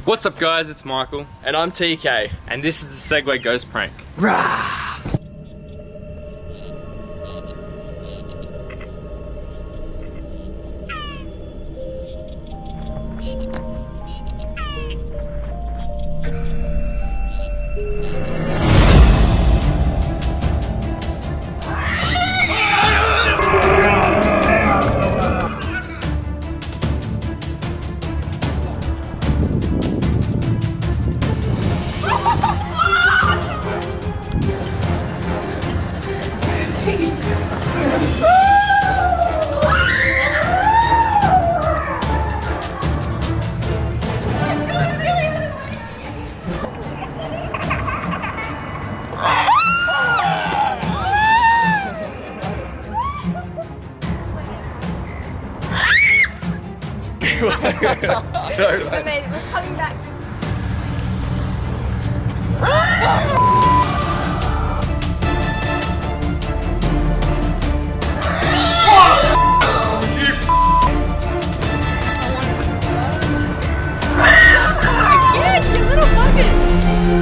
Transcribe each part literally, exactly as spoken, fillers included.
What's up guys, it's Michael. And I'm T K. And this is the Segway Ghost Prank. Rah! Sorry, I made it. We're coming back. Kids, you little buggers!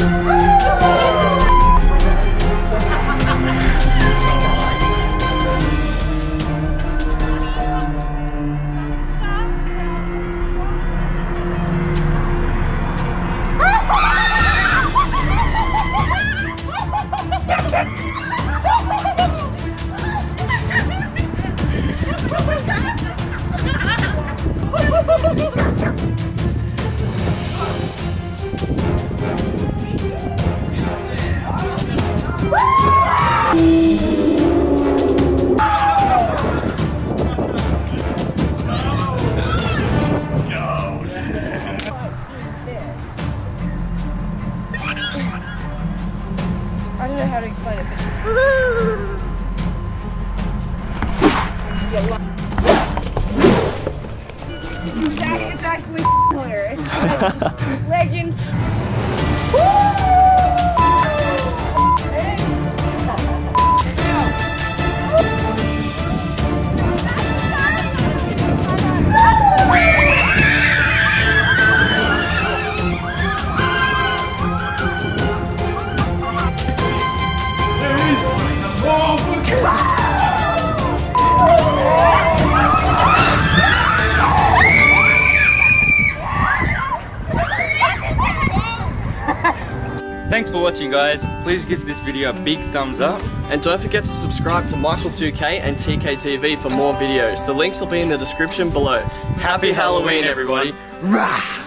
I don't know how to explain it. That is actually hilarious. Legend. Thanks for watching guys. Please give this video a big thumbs up. And don't forget to subscribe to Michael two K and T K T V for more videos. The links will be in the description below. Happy Halloween everybody. Rah!